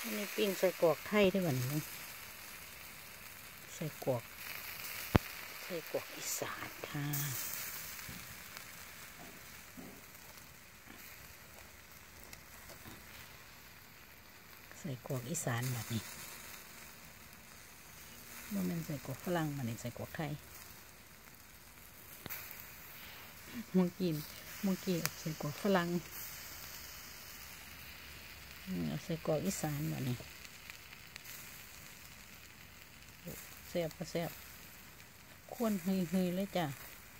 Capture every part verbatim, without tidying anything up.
อันนี้ปิ้งใส่กรอกไทยได้เหมือนกันใส่กรอกใส่กรอกอีสานค่ะใส่กรอกอีสานแบบนี้บ่แม่นใส่กรอกฝรั่งมันนี่ใส่กรอกไทยเมื่อกี้เมื่อกี้ใส่กรอกฝรั่งใส่กรอกอีสานแบบนี้แซ่บก็แซ่บควนเฮยๆเลยจ้ะ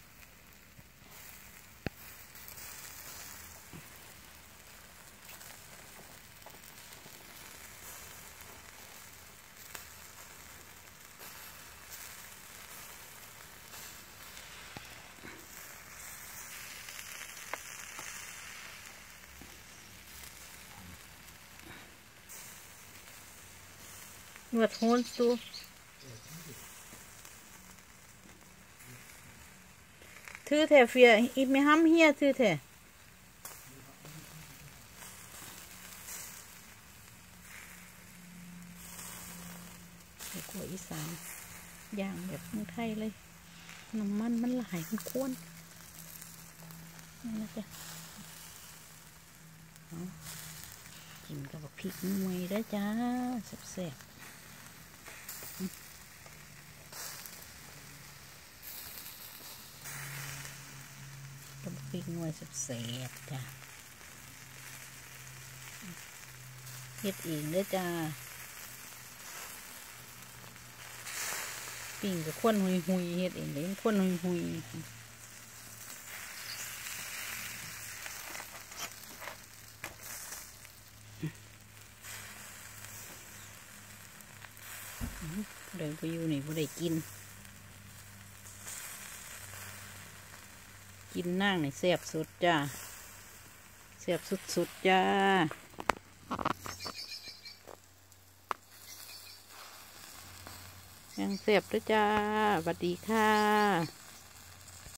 Wat holst du? Tut her für, wir haben hier Tüte. ใส่กัวอีสานย่างแบบเมืองไทยเลยน้ำมันมันไหลมันข้นนี่นะจ๊ะกินกับพริกหน่วยได้จ้าแซ่บๆกับพริกหน่วยแซ่บๆจ้าเฮ็ดเองได้จ้าปิ้งกับข้นหุยหุยเฮ็ดเองเลยข้นหุยหุยเดินไปอยู่นี่บ่ได้กินกินนั่งนี่แซ่บสุดจ้าแซ่บสุดๆจ้ายังแซ่บด้วยจ้าสวัสดีค่ะ